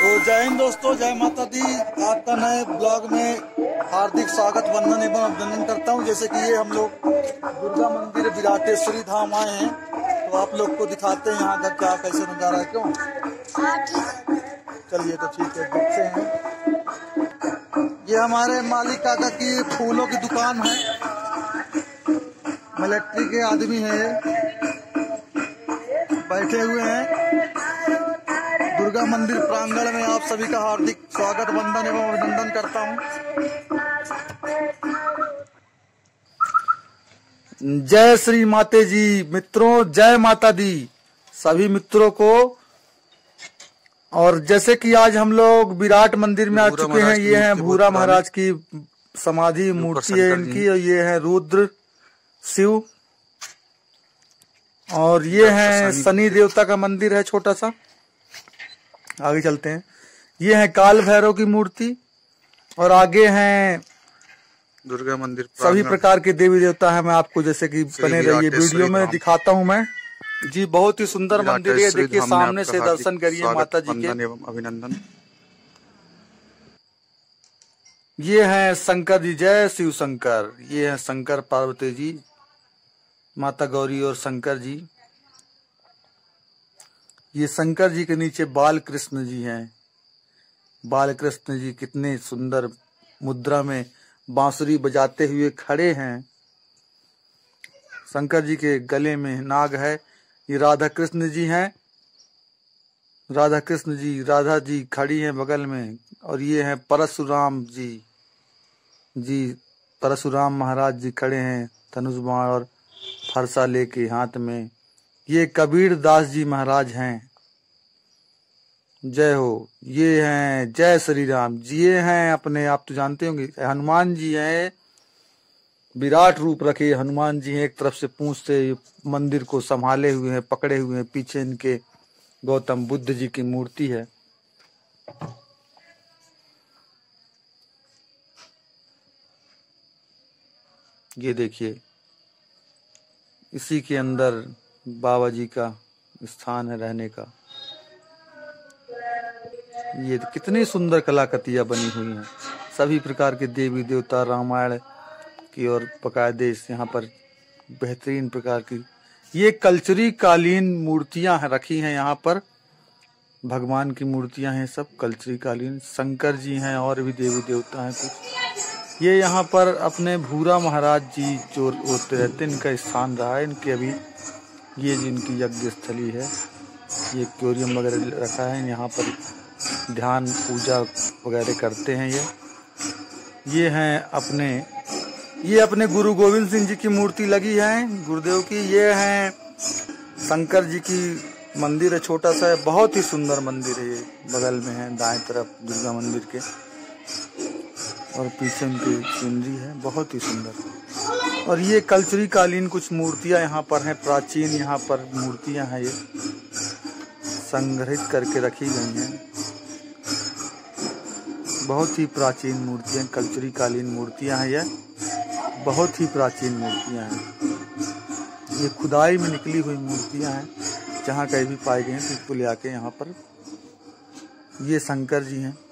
तो जय हिंद दोस्तों, जय माता दी। आपका नए ब्लॉग में हार्दिक स्वागत, वंदन एवं अभिनंदन करता हूं। जैसे कि ये हम लोग दुर्गा मंदिर विराटेश्वरी धाम आए हैं, तो आप लोग को दिखाते हैं यहाँ का क्या कैसे नजारा है। क्यों? चलिए तो ठीक है, देखते हैं। ये हमारे मालिक काका की फूलों की दुकान है। मिलिट्री के आदमी है, बैठे हुए हैं। दुर्गा मंदिर प्रांगण में आप सभी का हार्दिक स्वागत, वंदन एवं अभिनंदन करता हूं। जय श्री माते जी मित्रों, जय माता दी सभी मित्रों को। और जैसे कि आज हम लोग विराट मंदिर में आ चुके हैं। ये है भूरा महाराज की समाधि मूर्ति है इनकी, और ये है रुद्र शिव, और ये है शनि देवता का मंदिर है छोटा सा। आगे चलते हैं। ये है काल भैरव की मूर्ति, और आगे हैं दुर्गा मंदिर। सभी प्रकार के देवी देवता है। मैं आपको जैसे कि बने रहिए वीडियो में दिखाता हूं मैं जी। बहुत ही सुंदर मंदिर है, देखिए सामने से दर्शन करिए माता जी के। अभिनंदन। ये है शंकर जी, जय शिव शंकर। ये है शंकर पार्वती जी, माता गौरी और शंकर जी। ये शंकर जी के नीचे बाल कृष्ण जी हैं। बाल कृष्ण जी कितने सुंदर मुद्रा में बांसुरी बजाते हुए खड़े हैं। शंकर जी के गले में नाग है। ये राधा कृष्ण जी हैं। राधा कृष्ण जी, राधा जी खड़ी हैं बगल में। और ये हैं परशुराम जी परशुराम महाराज जी खड़े हैं, धनुष बाण और फरसा लेके हाथ में। ये कबीर दास जी महाराज हैं, जय हो। ये हैं जय श्री राम जी। ये हैं अपने, आप तो जानते होंगे, हनुमान जी हैं। विराट रूप रखे हनुमान जी हैं। एक तरफ से पूंछ से मंदिर को संभाले हुए हैं, पकड़े हुए हैं। पीछे इनके गौतम बुद्ध जी की मूर्ति है। ये देखिए, इसी के अंदर बाबा जी का स्थान है रहने का। ये कितनी सुंदर कलाकृतियां बनी हुई हैं। सभी प्रकार के देवी देवता रामायण की और बकायदे यहाँ पर बेहतरीन प्रकार की ये कल्चरी कालीन मूर्तियां रखी हैं यहाँ पर। भगवान की मूर्तियां हैं सब कल्चरी कालीन। शंकर जी हैं और भी देवी देवता हैं कुछ। ये यहाँ पर अपने भूरा महाराज जी जो होते रहते, इनका स्थान रहा है। इनके अभी ये जिनकी यज्ञ स्थली है, ये एक्वेरियम वगैरह रखा है। यहाँ पर ध्यान पूजा वगैरह करते हैं ये हैं ये अपने गुरु गोविंद सिंह जी की मूर्ति लगी है, गुरुदेव की। ये हैं शंकर जी की मंदिर है, छोटा सा है। बहुत ही सुंदर मंदिर है। ये बगल में है दाएं तरफ दुर्गा मंदिर के, और पीछे उनकी सीनरी है, बहुत ही सुंदर। और ये कल्चरी कालीन कुछ मूर्तियां यहाँ पर हैं, प्राचीन यहाँ पर मूर्तियां हैं। ये संग्रहित करके रखी गई हैं। बहुत ही प्राचीन मूर्तियां, कल्चरी कालीन मूर्तियां हैं। ये बहुत ही प्राचीन मूर्तियां हैं। ये खुदाई में निकली हुई मूर्तियां हैं, जहाँ कहीं भी पाए गए हैं तो इसको ले आके यहाँ पर। ये शंकर जी हैं,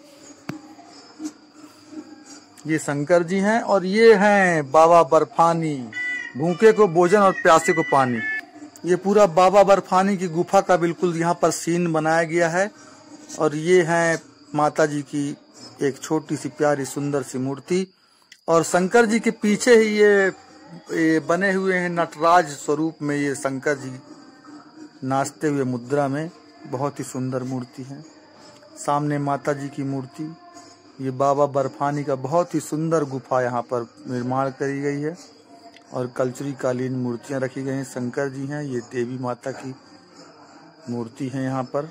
ये शंकर जी हैं। और ये हैं बाबा बर्फानी, भूखे को भोजन और प्यासे को पानी। ये पूरा बाबा बर्फानी की गुफा का बिल्कुल यहाँ पर सीन बनाया गया है। और ये हैं माता जी की एक छोटी सी प्यारी सुंदर सी मूर्ति। और शंकर जी के पीछे ही ये बने हुए हैं नटराज स्वरूप में। ये शंकर जी नाचते हुए मुद्रा में, बहुत ही सुंदर मूर्ति है। सामने माता जी की मूर्ति। ये बाबा बर्फानी का बहुत ही सुंदर गुफा यहाँ पर निर्माण करी गई है। और कल्चरी कालीन मूर्तियां रखी गई हैं। शंकर जी हैं, ये देवी माता की मूर्ति है यहाँ पर।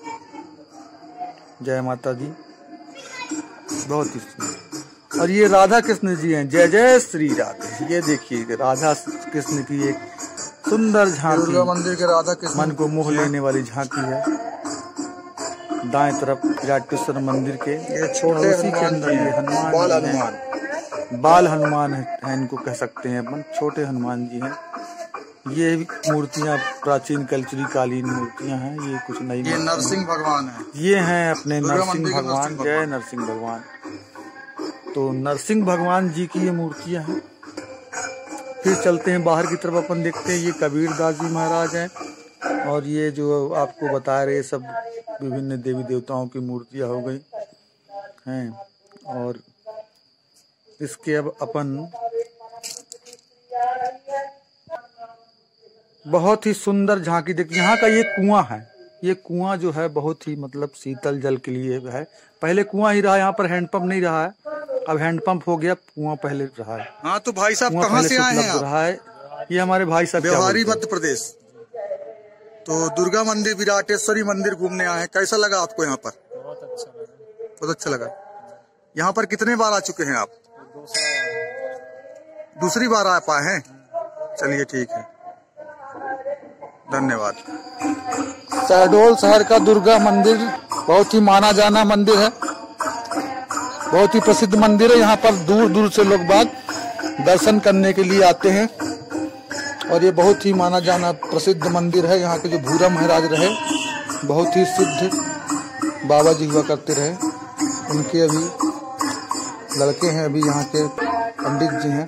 जय माता दी, बहुत ही सुंदर। और ये राधा कृष्ण जी हैं, जय जय श्री राधे। ये देखिए राधा कृष्ण की एक सुंदर झांकी, दुर्गा मंदिर के राधा कृष्ण मन को मोह लेने वाली झांकी है। दाएं तरफ विराटेश्वर मंदिर के ये छोटे उसी के अंदर ये हनुमान, बाल हनुमान है इनको कह सकते हैं अपन। छोटे हनुमान जी हैं। ये मूर्तियाँ प्राचीन कल्चरी कालीन मूर्तियाँ हैं। ये कुछ नई, ये नरसिंह भगवान है। ये हैं अपने नरसिंह भगवान। जय नरसिंह भगवान। तो नरसिंह भगवान जी की ये मूर्तियाँ हैं। फिर चलते हैं बाहर की तरफ, अपन देखते हैं ये कबीरदास जी महाराज हैं। और ये जो आपको बता रहे सब विभिन्न देवी देवताओं की मूर्तियाँ हो गई हैं। और इसके अब अपन बहुत ही सुंदर झांकी देखते। यहाँ का ये कुआं है। ये कुआं जो है बहुत ही मतलब शीतल जल के लिए है। पहले कुआं ही रहा, यहाँ पर हैंडपंप नहीं रहा है, अब हैंडपंप हो गया, कुआं पहले रहा है। हाँ तो भाई साहब कहाँ से आए हैं आप? रहा है ये हमारे भाई साहब बिहारी मध्य प्रदेश। तो दुर्गा मंदिर, विराटेश्वरी मंदिर घूमने आए हैं। कैसा लगा आपको यहाँ पर? बहुत अच्छा लगा। बहुत अच्छा लगा। यहाँ पर कितने बार आ चुके हैं आप? दूसरी बार आ पाए हैं। चलिए ठीक है, धन्यवाद। शहडोल शहर का दुर्गा मंदिर बहुत ही माना जाना मंदिर है, बहुत ही प्रसिद्ध मंदिर है। यहाँ पर दूर दूर से लोग बाग दर्शन करने के लिए आते हैं। और ये बहुत ही माना जाना प्रसिद्ध मंदिर है। यहाँ के जो भूरा महाराज रहे बहुत ही सिद्ध बाबा जी हुआ करते रहे। उनके अभी लड़के हैं, अभी यहाँ के पंडित जी हैं,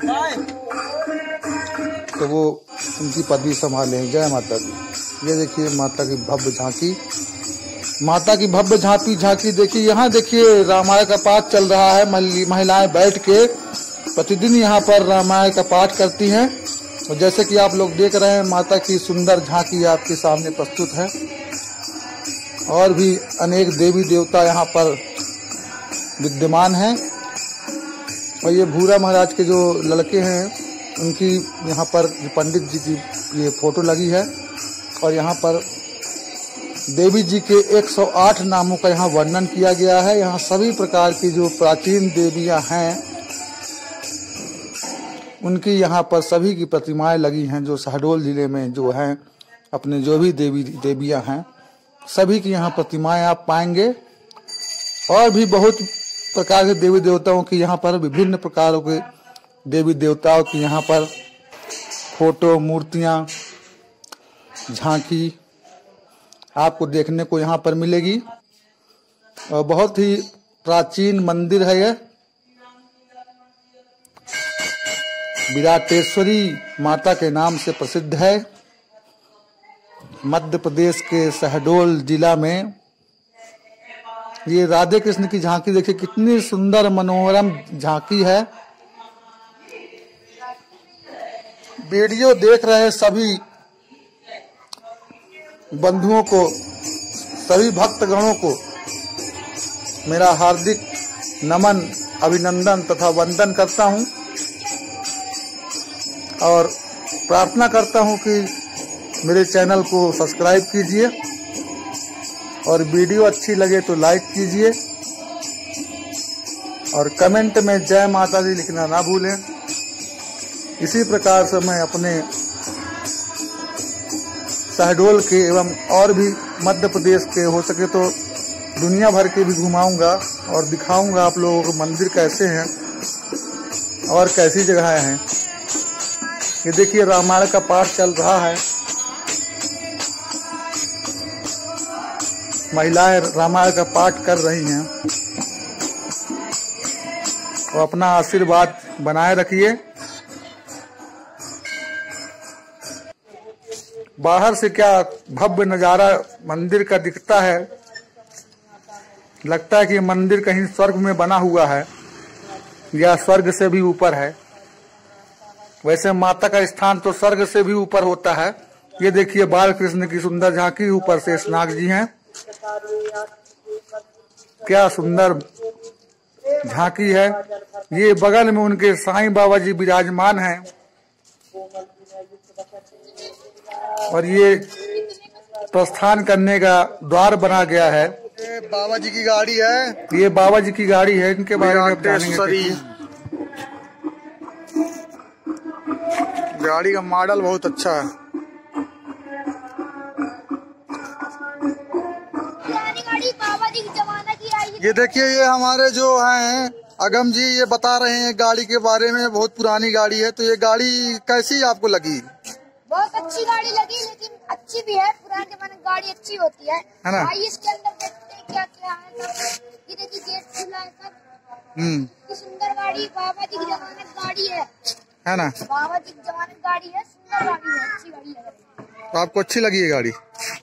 तो वो उनकी पदवी संभाले हैं। जय माता दी। ये देखिए माता की भव्य झांकी, माता की भव्य झांकी देखिए। यहाँ देखिए रामायण का पाठ चल रहा है। महिलाएं बैठ के प्रतिदिन यहाँ पर रामायण का पाठ करती हैं। और जैसे कि आप लोग देख रहे हैं माता की सुंदर झांकी आपके सामने प्रस्तुत है। और भी अनेक देवी देवता यहाँ पर विद्यमान हैं। और ये भूरा महाराज के जो लड़के हैं उनकी यहाँ पर पंडित जी की ये फोटो लगी है। और यहाँ पर देवी जी के 108 नामों का यहाँ वर्णन किया गया है। यहाँ सभी प्रकार की जो प्राचीन देवियाँ हैं उनकी यहाँ पर सभी की प्रतिमाएं लगी हैं। जो शहडोल जिले में जो हैं अपने जो भी देवियाँ हैं सभी की यहाँ प्रतिमाएं आप पाएंगे। और भी बहुत प्रकार के देवी देवताओं की यहाँ पर, विभिन्न प्रकारों के देवी देवताओं की यहाँ पर फोटो, मूर्तियाँ, झांकी आपको देखने को यहाँ पर मिलेगी। और बहुत ही प्राचीन मंदिर है यह। विराटेश्वरी माता के नाम से प्रसिद्ध है। मध्य प्रदेश के शहडोल जिला में ये राधे कृष्ण की झांकी देखिए, कितनी सुंदर मनोरम झांकी है। वीडियो देख रहे सभी बंधुओं को, सभी भक्तगणों को मेरा हार्दिक नमन, अभिनंदन तथा वंदन करता हूं। और प्रार्थना करता हूं कि मेरे चैनल को सब्सक्राइब कीजिए और वीडियो अच्छी लगे तो लाइक कीजिए और कमेंट में जय माता दी लिखना ना भूलें। इसी प्रकार से मैं अपने शहडोल के एवं और भी मध्य प्रदेश के, हो सके तो दुनिया भर के भी घुमाऊंगा और दिखाऊंगा आप लोगों को मंदिर कैसे हैं और कैसी जगह हैं। ये देखिए रामायण का पाठ चल रहा है। महिलाएं रामायण का पाठ कर रही हैं। और अपना आशीर्वाद बनाए रखिए। बाहर से क्या भव्य नजारा मंदिर का दिखता है। लगता है कि मंदिर कहीं स्वर्ग में बना हुआ है या स्वर्ग से भी ऊपर है। वैसे माता का स्थान तो स्वर्ग से भी ऊपर होता है। ये देखिए बाल कृष्ण की सुंदर झांकी, ऊपर से नाग जी हैं। क्या सुंदर झांकी है। ये बगल में उनके साईं बाबा जी विराजमान हैं। और ये प्रस्थान करने का द्वार बना गया है। ये बाबा जी की गाड़ी है। ये बाबा जी की गाड़ी है। इनके बारे में जानेंगे। गाड़ी का मॉडल बहुत अच्छा है। ये देखिए ये हमारे जो हैं अगम जी ये बता रहे हैं गाड़ी के बारे में। बहुत पुरानी गाड़ी है। तो ये गाड़ी कैसी आपको लगी? बहुत अच्छी गाड़ी लगी, लेकिन अच्छी भी है, पुराने जमाने की गाड़ी अच्छी होती है ना? भाई इसके अंदर देखते हैं क्या क्या है सब। ये देखिए गेट खुला है सब। इतनी सुंदर गाड़ी, बाबा जी की जमाने की गाड़ी है ना? बाबा जी की जमाने की गाड़ी है, सुंदर गाड़ी है, अच्छी गाड़ी है। तो आपको अच्छी लगी ये गाड़ी?